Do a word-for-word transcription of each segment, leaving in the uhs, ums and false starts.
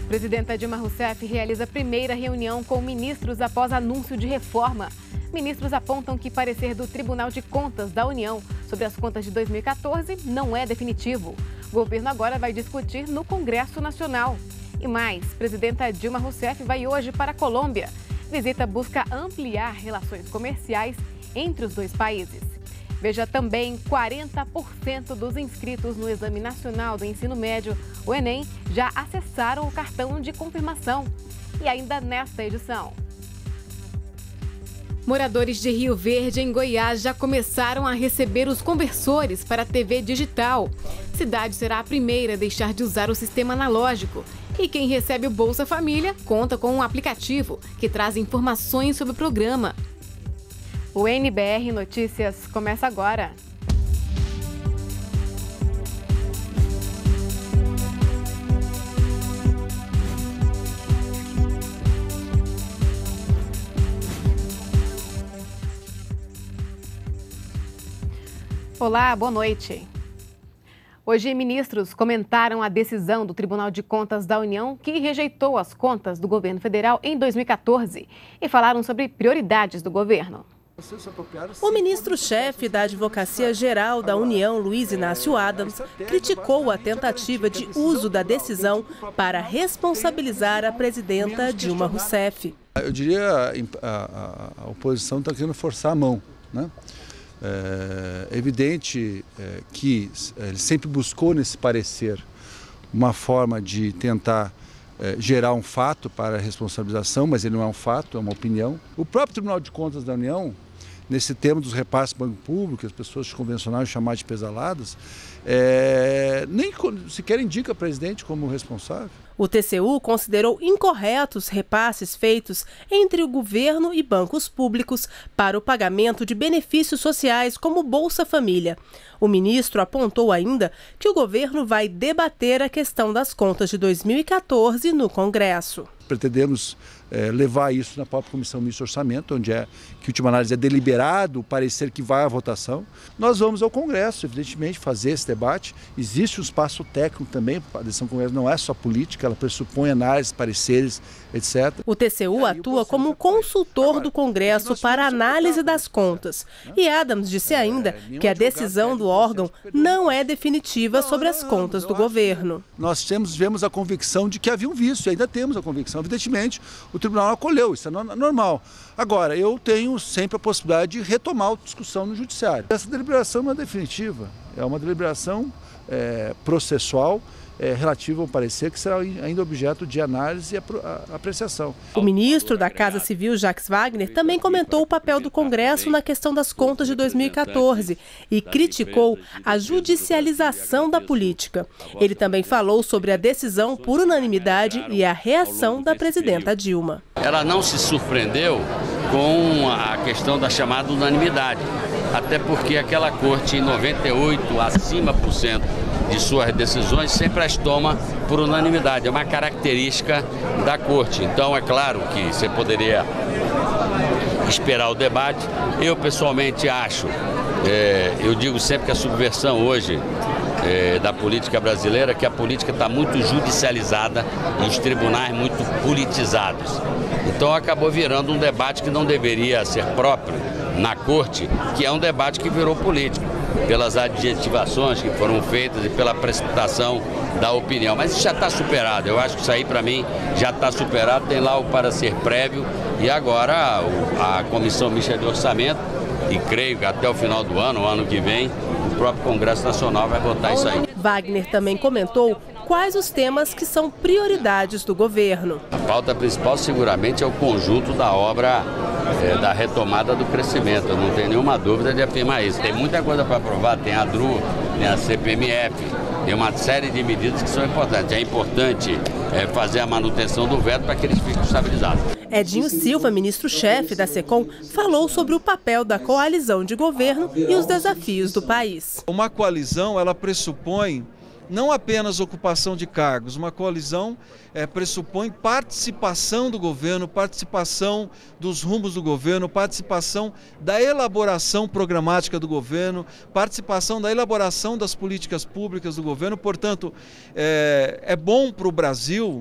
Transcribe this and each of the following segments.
Presidenta Dilma Rousseff realiza a primeira reunião com ministros após anúncio de reforma. Ministros apontam que parecer do Tribunal de Contas da União sobre as contas de dois mil e quatorze não é definitivo. O governo agora vai discutir no Congresso Nacional. E mais, Presidenta Dilma Rousseff vai hoje para a Colômbia. Visita busca ampliar relações comerciais entre os dois países. Veja também, quarenta por cento dos inscritos no Exame Nacional do Ensino Médio, o Enem, já acessaram o cartão de confirmação. E ainda nesta edição. Moradores de Rio Verde, em Goiás, já começaram a receber os conversores para a T V digital. A cidade será a primeira a deixar de usar o sistema analógico. E quem recebe o Bolsa Família conta com um aplicativo que traz informações sobre o programa. O N B R Notícias começa agora. Olá, boa noite. Hoje, ministros comentaram a decisão do Tribunal de Contas da União que rejeitou as contas do governo federal em dois mil e quatorze e falaram sobre prioridades do governo. O ministro-chefe da Advocacia Geral da União, Luiz Inácio Adams, criticou a tentativa de uso da decisão para responsabilizar a presidenta Dilma Rousseff. Eu diria a, a, a oposição está querendo forçar a mão, né? É evidente é, que ele sempre buscou nesse parecer uma forma de tentar é, gerar um fato para a responsabilização, mas ele não é um fato, é uma opinião. O próprio Tribunal de Contas da União, nesse tema dos repasses do banco público, as pessoas convencionaram chamar de pesaladas, é, nem sequer indica o presidente como responsável. O T C U considerou incorretos repasses feitos entre o governo e bancos públicos para o pagamento de benefícios sociais como Bolsa Família. O ministro apontou ainda que o governo vai debater a questão das contas de dois mil e quatorze no Congresso. Pretendemos é, levar isso na própria Comissão Mista de Orçamento, onde é que, em última análise, é deliberado o parecer que vai à votação. Nós vamos ao Congresso, evidentemente, fazer esse debate. Existe um espaço técnico também, a decisão do Congresso não é só política, ela pressupõe análise, pareceres, etcétera. O T C U atua como consultor do Congresso para a análise das contas. E Adams disse ainda que a decisão do órgão não é definitiva sobre as contas do governo. Nós temos, tivemos a convicção de que havia um vício, e ainda temos a convicção. Evidentemente, o tribunal acolheu, isso é normal. Agora, eu tenho sempre a possibilidade de retomar a discussão no judiciário. Essa deliberação não é definitiva, é uma deliberação é, processual, É, relativo ao parecer, que será ainda objeto de análise e apreciação. O ministro da Casa Civil, Jacques Wagner, também comentou o papel do Congresso na questão das contas de dois mil e quatorze e criticou a judicialização da política. Ele também falou sobre a decisão por unanimidade e a reação da presidenta Dilma. Ela não se surpreendeu com a questão da chamada unanimidade, até porque aquela corte em noventa e oito, acima por cento de suas decisões, sempre as toma por unanimidade. É uma característica da corte. Então, é claro que você poderia esperar o debate. Eu, pessoalmente, acho, é, eu digo sempre que a subversão hoje é, da política brasileira, que a política está muito judicializada e os tribunais muito politizados. Então, acabou virando um debate que não deveria ser próprio na corte, que é um debate que virou político, pelas adjetivações que foram feitas e pela precipitação da opinião. Mas isso já está superado, eu acho que isso aí para mim já está superado, tem lá o parecer prévio e agora a Comissão Mista de Orçamento, e creio que até o final do ano, o ano que vem, o próprio Congresso Nacional vai votar isso aí. Wagner também comentou quais os temas que são prioridades do governo. A pauta principal seguramente é o conjunto da obra é, da retomada do crescimento, eu não tenho nenhuma dúvida de afirmar isso. Tem muita coisa para aprovar, tem a D R U, tem a C P M F, tem uma série de medidas que são importantes. É importante é, fazer a manutenção do veto para que eles fiquem estabilizados. Edinho Silva, ministro-chefe da SECOM, falou sobre o papel da coalizão de governo e os desafios do país. Uma coalizão, ela pressupõe não apenas ocupação de cargos, uma coalizão é, pressupõe participação do governo, participação dos rumos do governo, participação da elaboração programática do governo, participação da elaboração das políticas públicas do governo. Portanto, é, é bom para o Brasil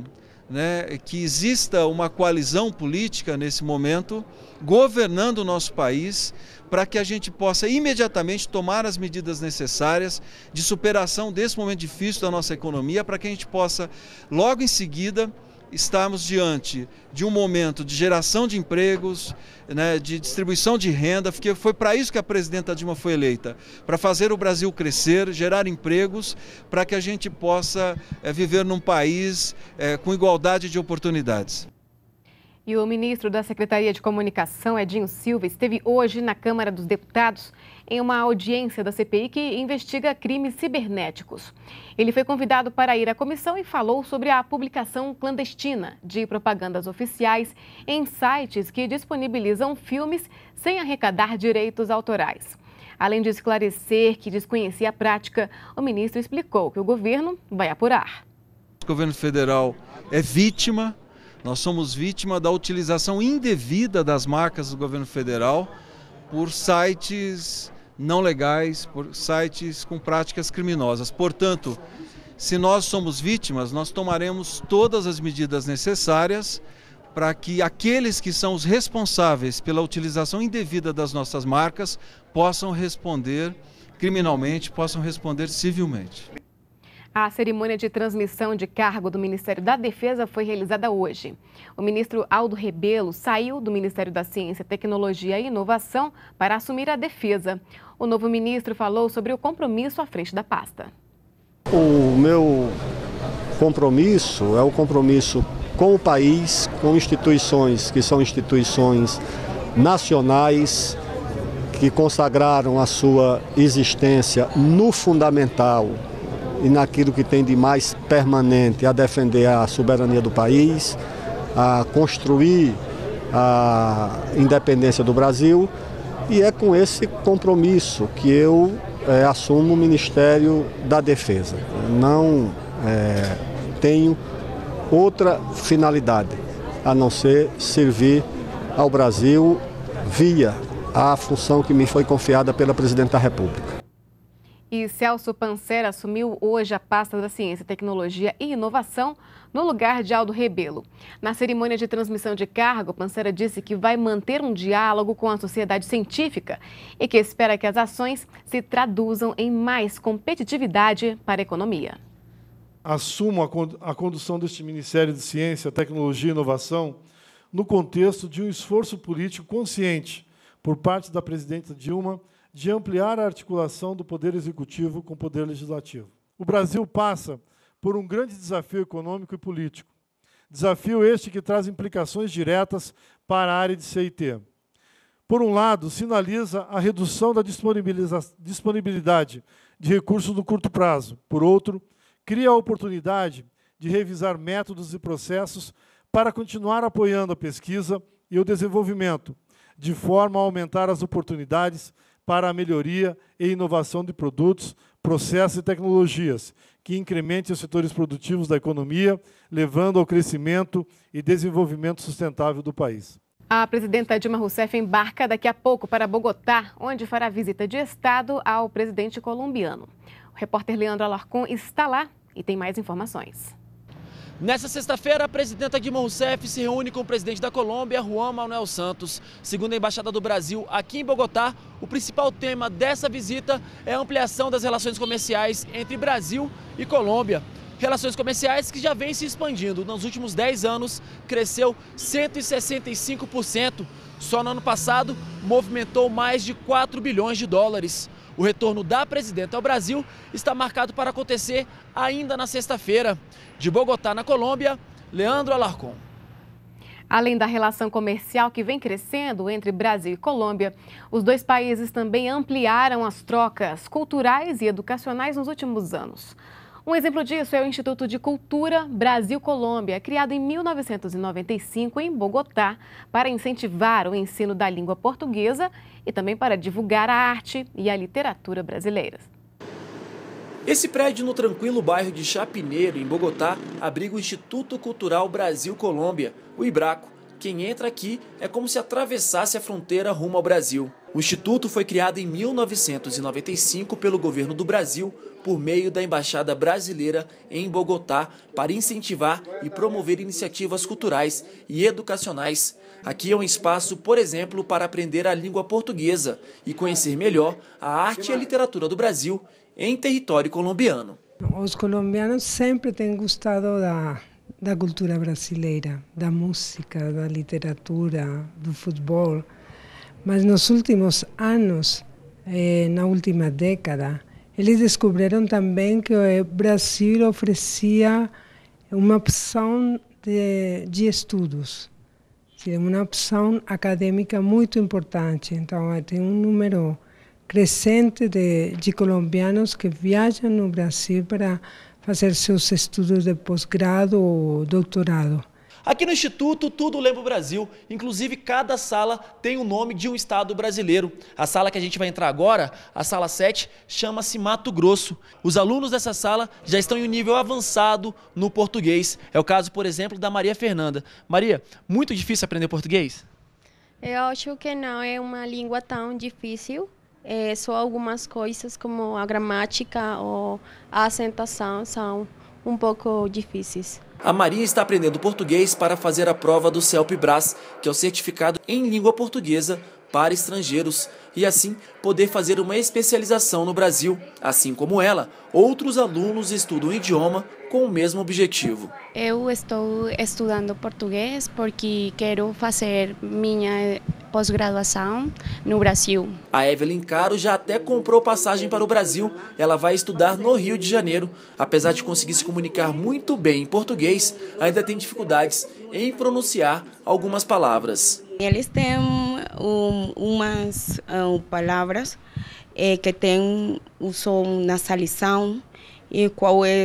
né, que exista uma coalizão política nesse momento, governando o nosso país, para que a gente possa imediatamente tomar as medidas necessárias de superação desse momento difícil da nossa economia, para que a gente possa, logo em seguida, estarmos diante de um momento de geração de empregos, né, de distribuição de renda, porque foi para isso que a presidenta Dilma foi eleita, para fazer o Brasil crescer, gerar empregos, para que a gente possa é, viver num país é, com igualdade de oportunidades. E o ministro da Secretaria de Comunicação, Edinho Silva, esteve hoje na Câmara dos Deputados em uma audiência da C P I que investiga crimes cibernéticos. Ele foi convidado para ir à comissão e falou sobre a publicação clandestina de propagandas oficiais em sites que disponibilizam filmes sem arrecadar direitos autorais. Além de esclarecer que desconhecia a prática, o ministro explicou que o governo vai apurar. O governo federal é vítima. Nós somos vítima da utilização indevida das marcas do governo federal por sites não legais, por sites com práticas criminosas. Portanto, se nós somos vítimas, nós tomaremos todas as medidas necessárias para que aqueles que são os responsáveis pela utilização indevida das nossas marcas possam responder criminalmente, possam responder civilmente. A cerimônia de transmissão de cargo do Ministério da Defesa foi realizada hoje. O ministro Aldo Rebelo saiu do Ministério da Ciência, Tecnologia e Inovação para assumir a defesa. O novo ministro falou sobre o compromisso à frente da pasta. O meu compromisso é o compromisso com o país, com instituições que são instituições nacionais, que consagraram a sua existência no fundamental e naquilo que tem de mais permanente, a defender a soberania do país, a construir a independência do Brasil, e é com esse compromisso que eu é, assumo o Ministério da Defesa. Não é, tenho outra finalidade, a não ser servir ao Brasil via a função que me foi confiada pela Presidente da República. E Celso Pancer assumiu hoje a pasta da Ciência, Tecnologia e Inovação no lugar de Aldo Rebelo. Na cerimônia de transmissão de cargo, Pancer disse que vai manter um diálogo com a sociedade científica e que espera que as ações se traduzam em mais competitividade para a economia. Assumo a condução deste Ministério de Ciência, Tecnologia e Inovação no contexto de um esforço político consciente por parte da presidenta Dilma de ampliar a articulação do Poder Executivo com o Poder Legislativo. O Brasil passa por um grande desafio econômico e político. Desafio este que traz implicações diretas para a área de C I T. Por um lado, sinaliza a redução da disponibilidade de recursos no curto prazo. Por outro, cria a oportunidade de revisar métodos e processos para continuar apoiando a pesquisa e o desenvolvimento, de forma a aumentar as oportunidades para a melhoria e inovação de produtos, processos e tecnologias, que incremente os setores produtivos da economia, levando ao crescimento e desenvolvimento sustentável do país. A presidenta Dilma Rousseff embarca daqui a pouco para Bogotá, onde fará visita de Estado ao presidente colombiano. O repórter Leandro Alarcon está lá e tem mais informações. Nessa sexta-feira, a presidenta Dilma Rousseff se reúne com o presidente da Colômbia, Juan Manuel Santos. Segundo a Embaixada do Brasil aqui em Bogotá, o principal tema dessa visita é a ampliação das relações comerciais entre Brasil e Colômbia. Relações comerciais que já vêm se expandindo. Nos últimos dez anos, cresceu cento e sessenta e cinco por cento. Só no ano passado, movimentou mais de quatro bilhões de dólares. O retorno da presidenta ao Brasil está marcado para acontecer ainda na sexta-feira. De Bogotá, na Colômbia, Leandro Alarcon. Além da relação comercial que vem crescendo entre Brasil e Colômbia, os dois países também ampliaram as trocas culturais e educacionais nos últimos anos. Um exemplo disso é o Instituto de Cultura Brasil-Colômbia, criado em mil novecentos e noventa e cinco em Bogotá, para incentivar o ensino da língua portuguesa e também para divulgar a arte e a literatura brasileiras. Esse prédio no tranquilo bairro de Chapineiro, em Bogotá, abriga o Instituto Cultural Brasil-Colômbia, o IBRACO, quem entra aqui é como se atravessasse a fronteira rumo ao Brasil. O Instituto foi criado em mil novecentos e noventa e cinco pelo governo do Brasil por meio da Embaixada Brasileira em Bogotá para incentivar e promover iniciativas culturais e educacionais. Aqui é um espaço, por exemplo, para aprender a língua portuguesa e conhecer melhor a arte e a literatura do Brasil em território colombiano. Os colombianos sempre têm gostado da, da cultura brasileira, da música, da literatura, do futebol. Mas nos últimos anos, eh, na última década, eles descobriram também que o Brasil oferecia uma opção de, de estudos, uma opção acadêmica muito importante. Então, tem um número crescente de, de colombianos que viajam no Brasil para fazer seus estudos de pós-grado ou doutorado. Aqui no Instituto, tudo lembra o Brasil, inclusive cada sala tem o nome de um estado brasileiro. A sala que a gente vai entrar agora, a sala sete, chama-se Mato Grosso. Os alunos dessa sala já estão em um nível avançado no português. É o caso, por exemplo, da Maria Fernanda. Maria, muito difícil aprender português? Eu acho que não é uma língua tão difícil. É só algumas coisas como a gramática ou a acentuação são um pouco difíceis. A Maria está aprendendo português para fazer a prova do CELPE-BRAS, que é o certificado em língua portuguesa para estrangeiros, e assim poder fazer uma especialização no Brasil. Assim como ela, outros alunos estudam o idioma com o mesmo objetivo. Eu estou estudando português porque quero fazer minha pós-graduação no Brasil. A Evelyn Caro já até comprou passagem para o Brasil. Ela vai estudar no Rio de Janeiro. Apesar de conseguir se comunicar muito bem em português, ainda tem dificuldades em pronunciar algumas palavras. Eles têm um, umas um, palavras é, que têm o som nasalização, e qual é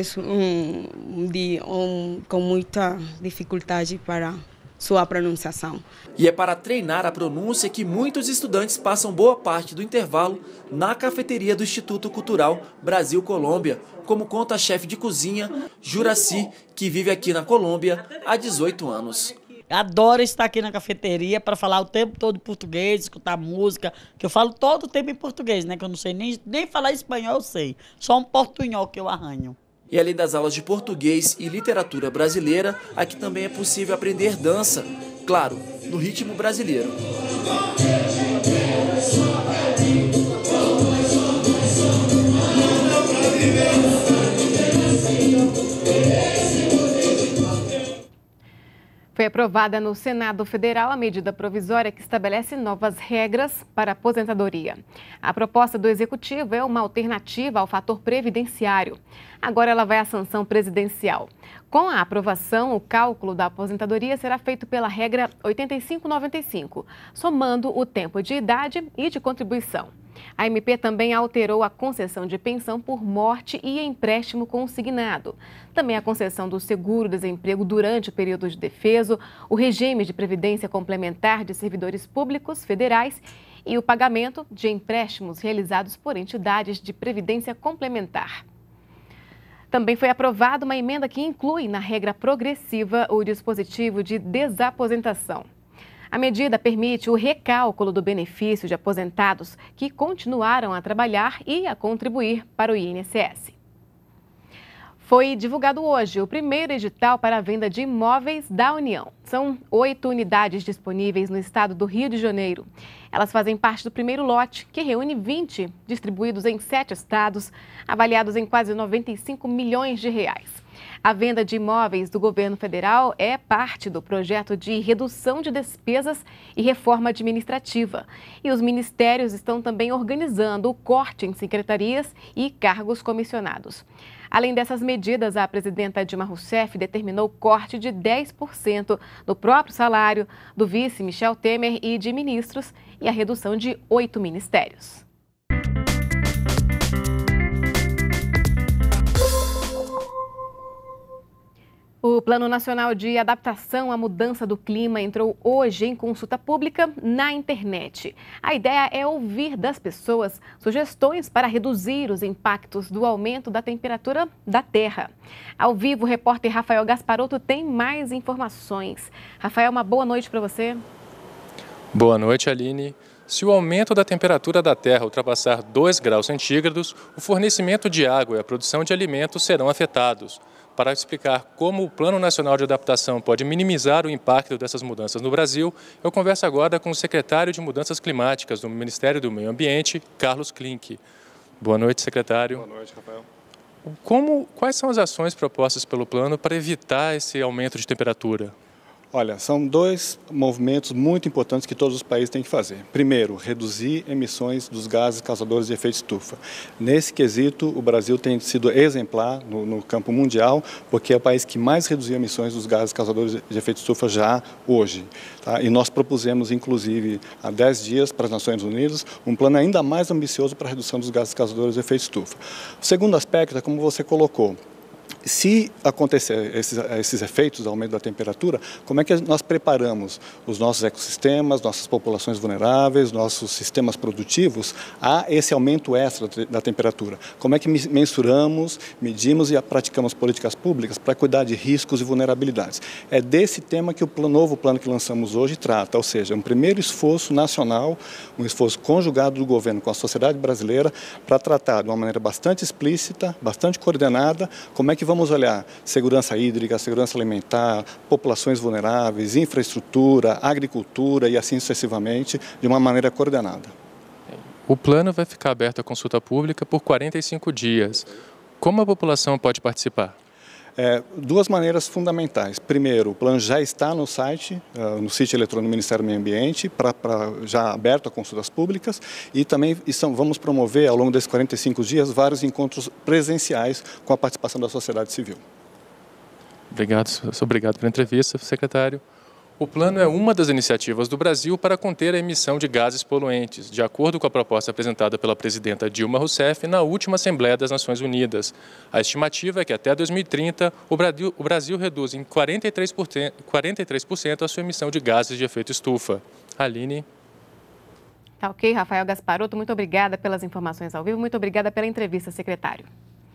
um, de, um, com muita dificuldade para sua pronunciação. E é para treinar a pronúncia que muitos estudantes passam boa parte do intervalo na cafeteria do Instituto Cultural Brasil-Colômbia, como conta a chefe de cozinha, Juraci, que vive aqui na Colômbia há dezoito anos. Adoro estar aqui na cafeteria para falar o tempo todo português, escutar música, que eu falo todo o tempo em português, né? Que eu não sei nem, nem falar espanhol, eu sei. Só um portunhol que eu arranho. E além das aulas de português e literatura brasileira, aqui também é possível aprender dança, claro, no ritmo brasileiro. Foi aprovada no Senado Federal a medida provisória que estabelece novas regras para a aposentadoria. A proposta do Executivo é uma alternativa ao fator previdenciário. Agora ela vai à sanção presidencial. Com a aprovação, o cálculo da aposentadoria será feito pela regra oitenta e cinco noventa e cinco, somando o tempo de idade e de contribuição. A M P também alterou a concessão de pensão por morte e empréstimo consignado. Também a concessão do seguro-desemprego durante o período de defeso, o regime de previdência complementar de servidores públicos federais e o pagamento de empréstimos realizados por entidades de previdência complementar. Também foi aprovada uma emenda que inclui na regra progressiva o dispositivo de desaposentação. A medida permite o recálculo do benefício de aposentados que continuaram a trabalhar e a contribuir para o I N S S. Foi divulgado hoje o primeiro edital para a venda de imóveis da União. São oito unidades disponíveis no estado do Rio de Janeiro. Elas fazem parte do primeiro lote, que reúne vinte, distribuídos em sete estados, avaliados em quase noventa e cinco milhões de reais. A venda de imóveis do governo federal é parte do projeto de redução de despesas e reforma administrativa. E os ministérios estão também organizando o corte em secretarias e cargos comissionados. Além dessas medidas, a presidenta Dilma Rousseff determinou o corte de dez por cento do próprio salário do vice Michel Temer e de ministros e a redução de oito ministérios. O Plano Nacional de Adaptação à Mudança do Clima entrou hoje em consulta pública na internet. A ideia é ouvir das pessoas sugestões para reduzir os impactos do aumento da temperatura da Terra. Ao vivo, o repórter Rafael Gasparotto tem mais informações. Rafael, uma boa noite para você. Boa noite, Aline. Se o aumento da temperatura da Terra ultrapassar dois graus centígrados, o fornecimento de água e a produção de alimentos serão afetados. Para explicar como o Plano Nacional de Adaptação pode minimizar o impacto dessas mudanças no Brasil, eu converso agora com o secretário de Mudanças Climáticas do Ministério do Meio Ambiente, Carlos Klink. Boa noite, secretário. Boa noite, Rafael. Como, quais são as ações propostas pelo plano para evitar esse aumento de temperatura? Olha, são dois movimentos muito importantes que todos os países têm que fazer. Primeiro, reduzir emissões dos gases causadores de efeito estufa. Nesse quesito, o Brasil tem sido exemplar no, no campo mundial, porque é o país que mais reduziu emissões dos gases causadores de efeito estufa já hoje. Tá? E nós propusemos, inclusive, há dez dias para as Nações Unidas, um plano ainda mais ambicioso para a redução dos gases causadores de efeito estufa. O segundo aspecto é como você colocou. Se acontecer esses, esses efeitos do aumento da temperatura, como é que nós preparamos os nossos ecossistemas, nossas populações vulneráveis, nossos sistemas produtivos a esse aumento extra da temperatura? Como é que mensuramos, medimos e praticamos políticas públicas para cuidar de riscos e vulnerabilidades? É desse tema que o plano, novo plano que lançamos hoje trata, ou seja, um primeiro esforço nacional, um esforço conjugado do governo com a sociedade brasileira para tratar de uma maneira bastante explícita, bastante coordenada, como é que vamos olhar segurança hídrica, segurança alimentar, populações vulneráveis, infraestrutura, agricultura e assim sucessivamente, de uma maneira coordenada. O plano vai ficar aberto à consulta pública por quarenta e cinco dias. Como a população pode participar? É, duas maneiras fundamentais. Primeiro, o plano já está no site, uh, no sítio eletrônico do Ministério do Meio Ambiente, pra, pra, já aberto a consultas públicas, e também estão, vamos promover, ao longo desses quarenta e cinco dias, vários encontros presenciais com a participação da sociedade civil. Obrigado, obrigado pela entrevista, secretário. O plano é uma das iniciativas do Brasil para conter a emissão de gases poluentes, de acordo com a proposta apresentada pela presidenta Dilma Rousseff na última Assembleia das Nações Unidas. A estimativa é que até dois mil e trinta o Brasil, o Brasil reduz em quarenta e três por cento, quarenta e três por cento a sua emissão de gases de efeito estufa. Aline. Tá ok, Rafael Gasparotto, muito obrigada pelas informações ao vivo, muito obrigada pela entrevista, secretário.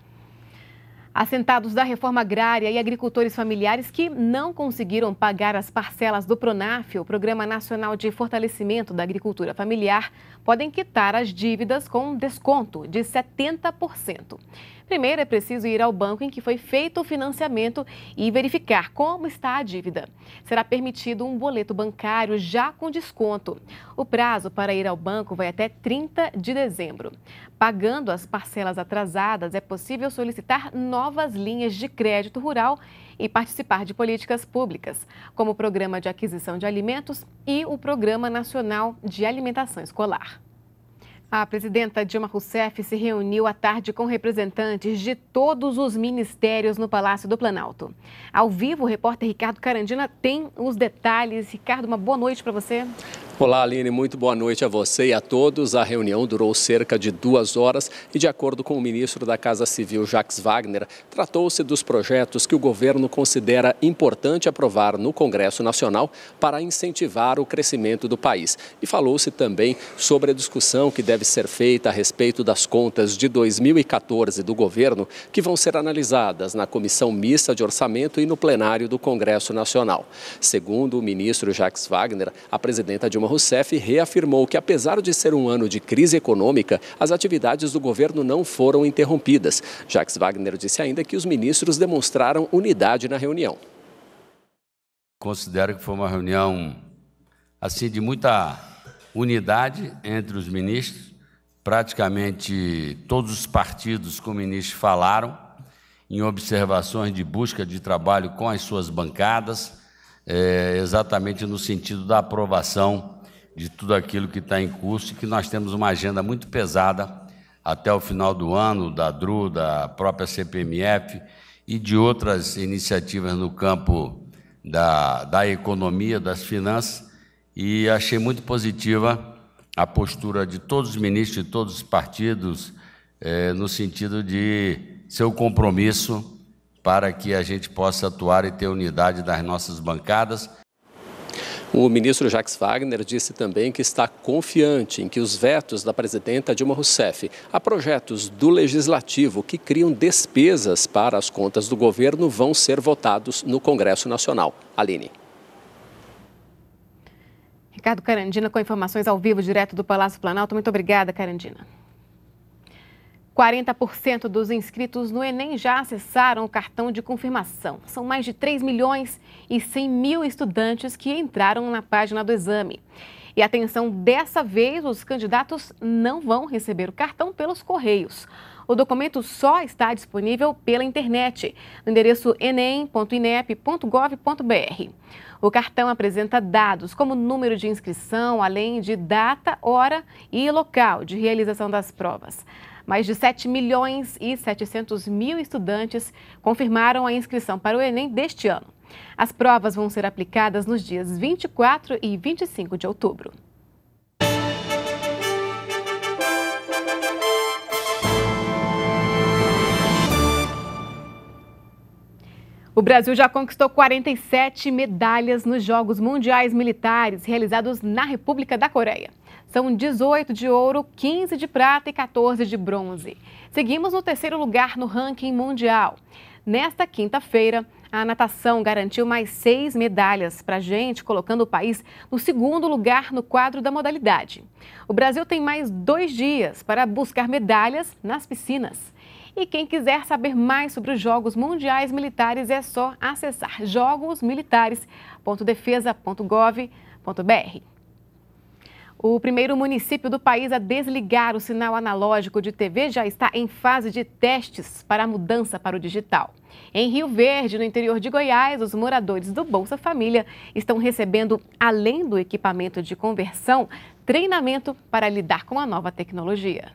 Assentados da reforma agrária e agricultores familiares que não conseguiram pagar as parcelas do PRONAF, o Programa Nacional de Fortalecimento da Agricultura Familiar, podem quitar as dívidas com um desconto de setenta por cento. Primeiro, é preciso ir ao banco em que foi feito o financiamento e verificar como está a dívida. Será permitido um boleto bancário já com desconto. O prazo para ir ao banco vai até trinta de dezembro. Pagando as parcelas atrasadas, é possível solicitar novas linhas de crédito rural e participar de políticas públicas, como o Programa de Aquisição de Alimentos e o Programa Nacional de Alimentação Escolar. A presidenta Dilma Rousseff se reuniu à tarde com representantes de todos os ministérios no Palácio do Planalto. Ao vivo, o repórter Ricardo Carandina tem os detalhes. Ricardo, uma boa noite para você. Olá, Aline, muito boa noite a você e a todos. A reunião durou cerca de duas horas e, de acordo com o ministro da Casa Civil, Jacques Wagner, tratou-se dos projetos que o governo considera importante aprovar no Congresso Nacional para incentivar o crescimento do país. E falou-se também sobre a discussão que deve ser feita a respeito das contas de dois mil e quatorze do governo, que vão ser analisadas na Comissão Mista de Orçamento e no plenário do Congresso Nacional. Segundo o ministro Jacques Wagner, a presidenta Dilma Rousseff reafirmou que, apesar de ser um ano de crise econômica, as atividades do governo não foram interrompidas. Jacques Wagner disse ainda que os ministros demonstraram unidade na reunião. Considero que foi uma reunião assim de muita unidade entre os ministros. Praticamente todos os partidos com o ministro falaram em observações de busca de trabalho com as suas bancadas, é, exatamente no sentido da aprovação de tudo aquilo que está em curso e que nós temos uma agenda muito pesada até o final do ano, da D R U, da própria C P M F e de outras iniciativas no campo da, da economia, das finanças, e achei muito positiva a postura de todos os ministros de todos os partidos, eh, no sentido de seu compromisso para que a gente possa atuar e ter unidade das nossas bancadas. O ministro Jacques Wagner disse também que está confiante em que os vetos da presidenta Dilma Rousseff a projetos do Legislativo que criam despesas para as contas do governo vão ser votados no Congresso Nacional. Aline. Ricardo Carandina com informações ao vivo direto do Palácio Planalto. Muito obrigada, Carandina. quarenta por cento dos inscritos no Enem já acessaram o cartão de confirmação. São mais de três milhões e cem mil estudantes que entraram na página do exame. E atenção, dessa vez os candidatos não vão receber o cartão pelos correios. O documento só está disponível pela internet, no endereço enem ponto inep ponto gov ponto br. O cartão apresenta dados como número de inscrição, além de data, hora e local de realização das provas. Mais de sete milhões e setecentos mil estudantes confirmaram a inscrição para o Enem deste ano. As provas vão ser aplicadas nos dias vinte e quatro e vinte e cinco de outubro. O Brasil já conquistou quarenta e sete medalhas nos Jogos Mundiais Militares realizados na República da Coreia. São dezoito de ouro, quinze de prata e quatorze de bronze. Seguimos no terceiro lugar no ranking mundial. Nesta quinta-feira, a natação garantiu mais seis medalhas para a gente, colocando o país no segundo lugar no quadro da modalidade. O Brasil tem mais dois dias para buscar medalhas nas piscinas. E quem quiser saber mais sobre os Jogos Mundiais Militares é só acessar jogos militares ponto defesa ponto gov ponto br. O primeiro município do país a desligar o sinal analógico de T V já está em fase de testes para a mudança para o digital. Em Rio Verde, no interior de Goiás, os moradores do Bolsa Família estão recebendo, além do equipamento de conversão, treinamento para lidar com a nova tecnologia.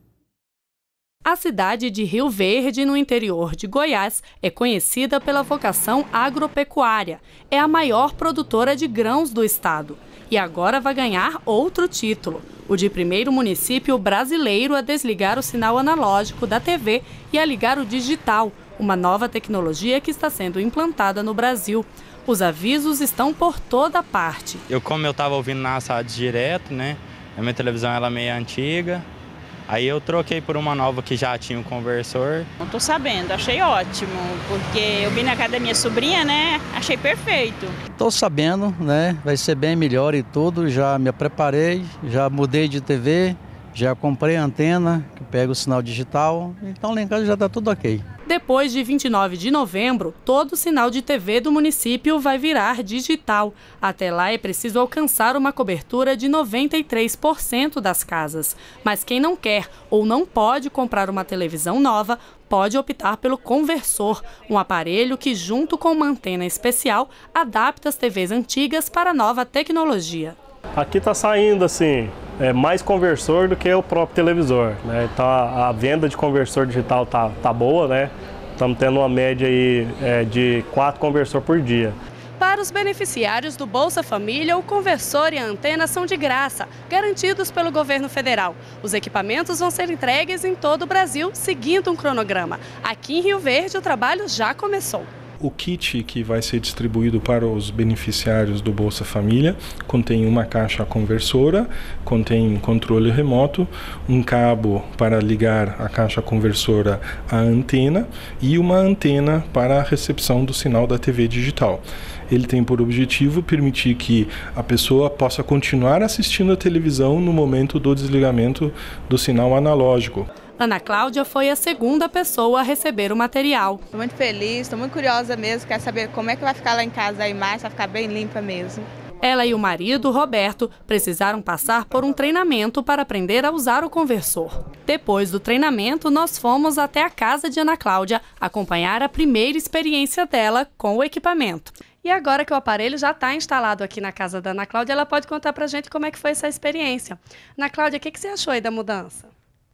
A cidade de Rio Verde, no interior de Goiás, é conhecida pela vocação agropecuária. É a maior produtora de grãos do estado. E agora vai ganhar outro título, o de primeiro município brasileiro a desligar o sinal analógico da T V e a ligar o digital, uma nova tecnologia que está sendo implantada no Brasil. Os avisos estão por toda parte. Eu, como eu estava ouvindo na sala direto, né? A minha televisão ela é meio antiga. Aí eu troquei por uma nova que já tinha um conversor. Não tô sabendo, achei ótimo, porque eu vim na casa da minha sobrinha, né? Achei perfeito. Tô sabendo, né? Vai ser bem melhor e tudo, já me preparei, já mudei de T V, já comprei a antena que pega o sinal digital, então lá em casa já tá tudo ok. Depois de vinte e nove de novembro, todo o sinal de T V do município vai virar digital. Até lá é preciso alcançar uma cobertura de noventa e três por cento das casas. Mas quem não quer ou não pode comprar uma televisão nova, pode optar pelo conversor, um aparelho que, junto com uma antena especial, adapta as T Vs antigas para a nova tecnologia. Aqui está saindo assim, é, mais conversor do que o próprio televisor, né? Então a, a venda de conversor digital tá, tá boa, né? Estamos tendo uma média aí, é, de quatro conversores por dia. Para os beneficiários do Bolsa Família, o conversor e a antena são de graça, garantidos pelo governo federal. Os equipamentos vão ser entregues em todo o Brasil, seguindo um cronograma. Aqui em Rio Verde, o trabalho já começou. O kit que vai ser distribuído para os beneficiários do Bolsa Família contém uma caixa conversora, contém controle remoto, um cabo para ligar a caixa conversora à antena e uma antena para a recepção do sinal da T V digital. Ele tem por objetivo permitir que a pessoa possa continuar assistindo a televisão no momento do desligamento do sinal analógico. Ana Cláudia foi a segunda pessoa a receber o material. Estou muito feliz, estou muito curiosa mesmo, quero saber como é que vai ficar lá em casa a imagem, vai ficar bem limpa mesmo. Ela e o marido, Roberto, precisaram passar por um treinamento para aprender a usar o conversor. Depois do treinamento, nós fomos até a casa de Ana Cláudia acompanhar a primeira experiência dela com o equipamento. E agora que o aparelho já está instalado aqui na casa da Ana Cláudia, ela pode contar pra gente como é que foi essa experiência. Ana Cláudia, o que, que você achou aí da mudança?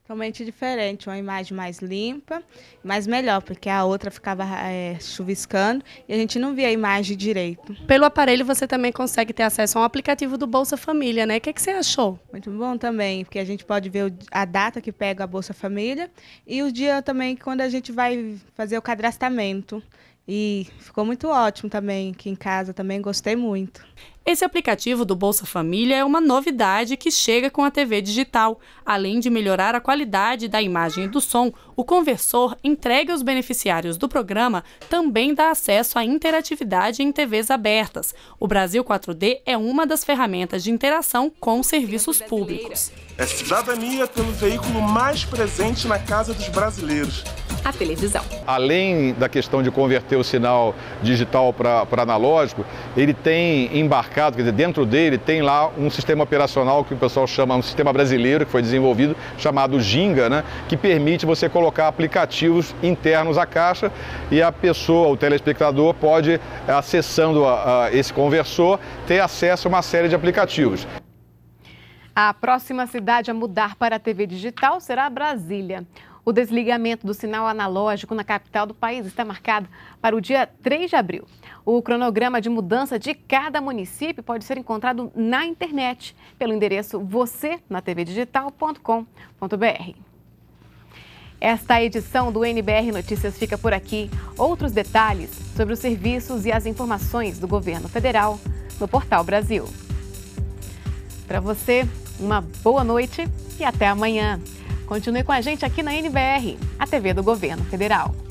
Totalmente diferente, uma imagem mais limpa, mais melhor, porque a outra ficava é, chuviscando e a gente não via a imagem direito. Pelo aparelho você também consegue ter acesso a um aplicativo do Bolsa Família, né? O que, que você achou? Muito bom também, porque a gente pode ver a data que pega a Bolsa Família e o dia também quando a gente vai fazer o cadastramento. E ficou muito ótimo também aqui em casa, também gostei muito. Esse aplicativo do Bolsa Família é uma novidade que chega com a T V digital. Além de melhorar a qualidade da imagem e do som, o conversor entregue aos beneficiários do programa também dá acesso à interatividade em T Vs abertas. O Brasil quatro D é uma das ferramentas de interação com serviços públicos. É cidadania pelo veículo mais presente na casa dos brasileiros. A televisão. Além da questão de converter o sinal digital para analógico, ele tem embarcado, quer dizer, dentro dele tem lá um sistema operacional que o pessoal chama, um sistema brasileiro que foi desenvolvido, chamado Ginga, né, que permite você colocar aplicativos internos à caixa e a pessoa, o telespectador, pode, acessando a, a esse conversor, ter acesso a uma série de aplicativos. A próxima cidade a mudar para a T V digital será Brasília. O desligamento do sinal analógico na capital do país está marcado para o dia três de abril. O cronograma de mudança de cada município pode ser encontrado na internet, pelo endereço você na t v digital ponto com ponto b r. Esta edição do N B R Notícias fica por aqui. Outros detalhes sobre os serviços e as informações do governo federal no Portal Brasil. Para você, uma boa noite e até amanhã. Continue com a gente aqui na N B R, a T V do Governo Federal.